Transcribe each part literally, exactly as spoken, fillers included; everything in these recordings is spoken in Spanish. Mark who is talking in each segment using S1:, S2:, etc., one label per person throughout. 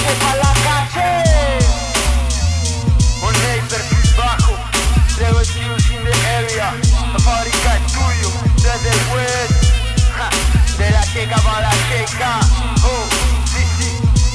S1: calle, pa' la calle. Un rey perfil bajo, Trevor Hughes in the area. La fábrica es tuyo, desde el west, ja, de la checa pa' la checa. Oh, sí, sí,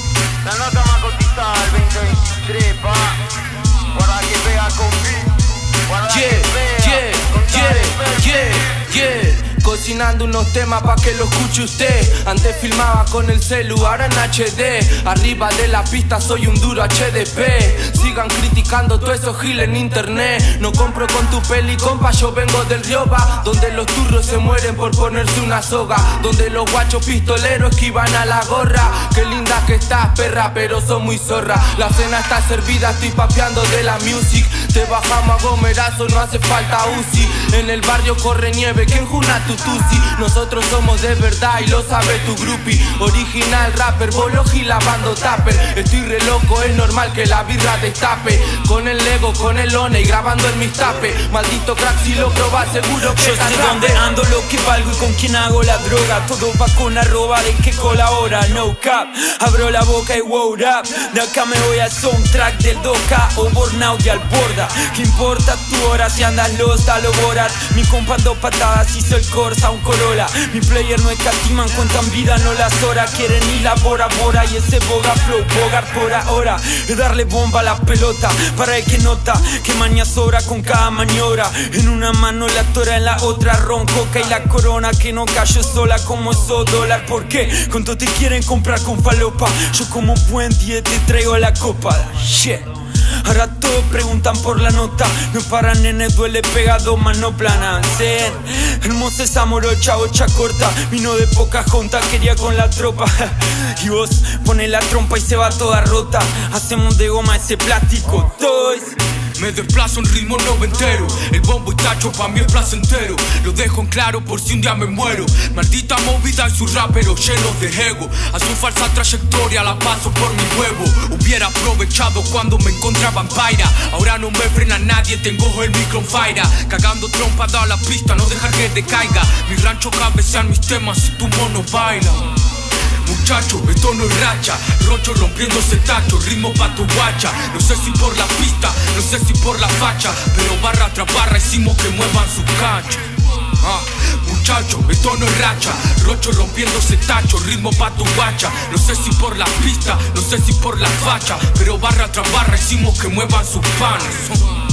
S1: la nota más cotizada del veinte veintitrés, pa. Guarda que pega con beat, guarda
S2: yeah,
S1: que pega
S2: yeah,
S1: con
S2: yeah, yeah, yeah. Cocinando unos temas pa' que lo escuche usted. Antes filmaba con el celu, ahora en H D. Arriba de la pista soy un duro H D P. Sigan criticando todo eso gil en internet. No compro con tu peli, compa, yo vengo del Rioba, donde los turros se mueren por ponerse una soga, donde los guachos pistoleros esquivan a la gorra. Qué linda que estás, perra, pero sos muy zorra. La cena está servida, estoy papeando de la music. Te bajamos a gomerazo, no hace falta Uzi. En el barrio corre nieve, ¿quién juna tu tusi? Nosotros somos de verdad y lo sabe tu groupie. Original rapper, bologi lavando tupper. Estoy re loco, es normal que la birra destape. Con el Lego, con el One y grabando en mis tapes. Maldito crack, si lo probas seguro que
S3: yo sé dónde ando, lo que valgo y con quién hago la droga. Todo va con arroba de que colabora, no cap. Abro la boca y wow rap. De acá me voy al soundtrack del Doca o Burnout y al borda. ¿Qué importa tu hora si andas los a lo Borat? Mi compa en dos patadas hizo el Corsa, un Corolla. Mi player no escatiman, cuentan vida, no las horas. Quieren ir la Bora Bora y ese Boga Flow Bogart por ahora. Es darle bomba a la pelota para el que nota que maña sobra con cada maniobra. En una mano la tora, en la otra ron, coca y la corona que no cayó sola como esos dólar. ¿Por qué? Cuánto te quieren comprar con falopa. Yo como buen día te traigo la copa. Shit. Ahora todos preguntan por la nota. No para nene, duele pegado, más no planan. Zen, hermosa esa morocha, ocha corta. Vino de poca junta, quería con la tropa. Y vos pone la trompa y se va toda rota. Hacemos de goma ese plástico, toys.
S4: Me desplazo en ritmo noventero. El bombo y tacho pa' mí es placentero. Lo dejo en claro por si un día me muero. Maldita movida y sus raperos llenos de ego. A su falsa trayectoria la paso por mi huevo. Hubiera aprovechado cuando me encontraba en paira. Ahora no me frena nadie, tengo el micro en fire. Cagando trompa, da la pista, no dejar que decaiga. Mi rancho cabecean mis temas y tu mono baila. Muchacho, esto no es racha. Rocho rompiéndose tacho, ritmo pa' tu guacha. No sé si por la pista, no sé si por la facha, pero barra tras barra hicimos que muevan su cancha. Ah, muchacho, esto no es racha. Rocho rompiéndose tacho, ritmo pa' tu guacha. No sé si por la pista, no sé si por la facha, pero barra tras barra hicimos que muevan sus panes.